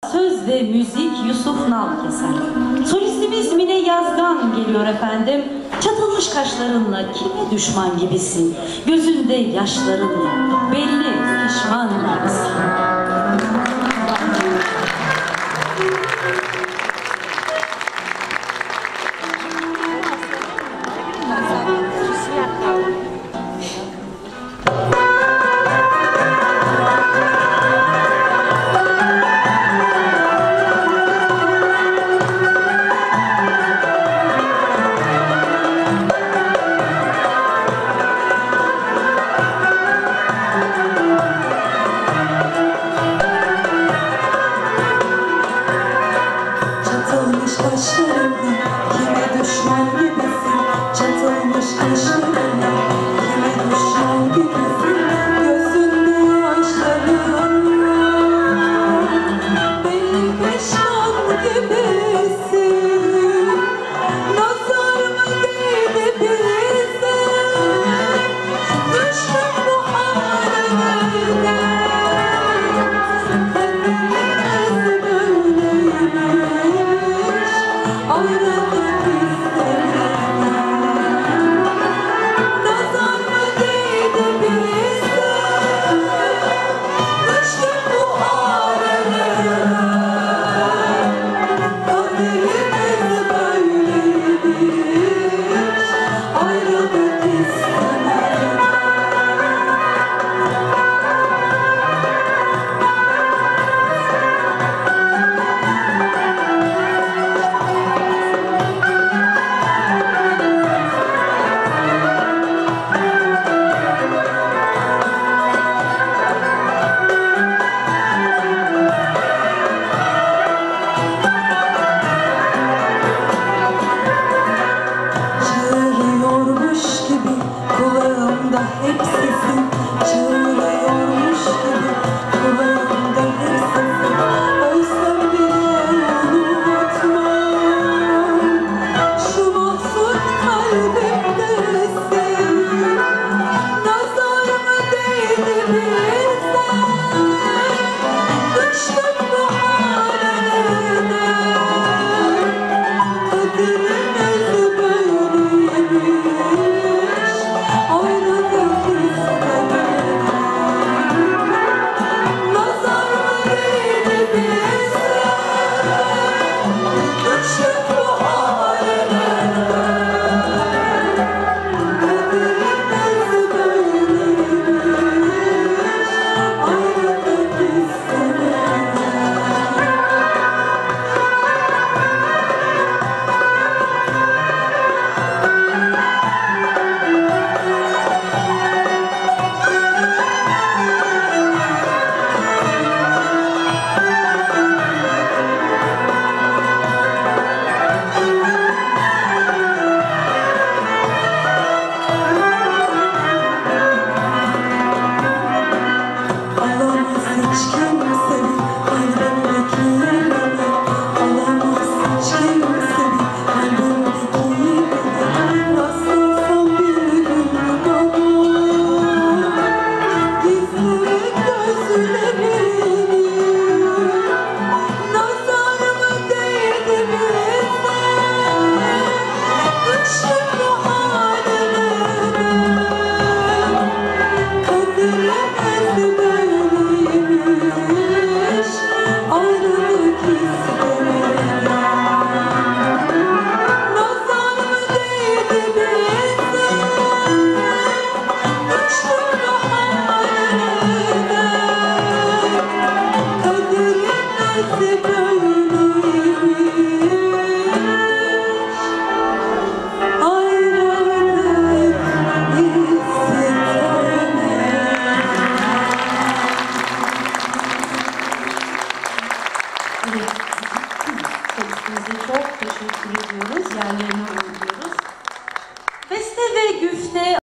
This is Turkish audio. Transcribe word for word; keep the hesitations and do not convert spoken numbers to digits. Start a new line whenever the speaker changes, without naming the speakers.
Söz ve müzik Yusuf Nalkeser. Solistimiz Mine Yazgan geliyor efendim. Çatılmış kaşlarınla kime düşman gibisin? Gözünde yaşlarınla belli pişman gibisin.
Çatılmış kaşlarınla kime düşman gibisin? Çatılmış kaşlarınla kime düşman gibisin? Gözünde yaşlarınla belli pişman gibisin. Nazar mı değdi bize? Düştüm bu haline. Kaderimiz böyleymiş. Ayrılık istemem. Nazar mı değdi bize? Düştüm bu halime. Kaderimiz böyleymiş. Ayrılık istemem. Çağırıyormuş gibi kulağımda hep sesin. Çağırıyormuş gibi kulağımda hep sesin. Ölsem bile unutmam. Şu mahzun kalbimdesin. Nazar mı değdi bize? Düştüm bu halime. Kaderimiz böyleymiş. Ayrılık istemem. Nazar mı değdi bize? Düştüm bu halime. Kaderimiz böyleymiş. Ayrılık istemem. Alamaz hiç kimsenin kalbimdeki yerini. Alamaz hiç kimsenin kalbimdeki yerini. Rastlarsam bir gün bana gizlemek gözlerini. Nazar mı değdi bize? Düştüm bu halime. Kaderimiz böyleymiş. Ayrılık istemem. Nazar mı değdi bize? Düştüm bu halime. Kaderimiz böyleymiş. Ayrılık
Evet, solistimize çok teşekkür ediyoruz. Yerlerine uğurluyoruz. Beste ve güfte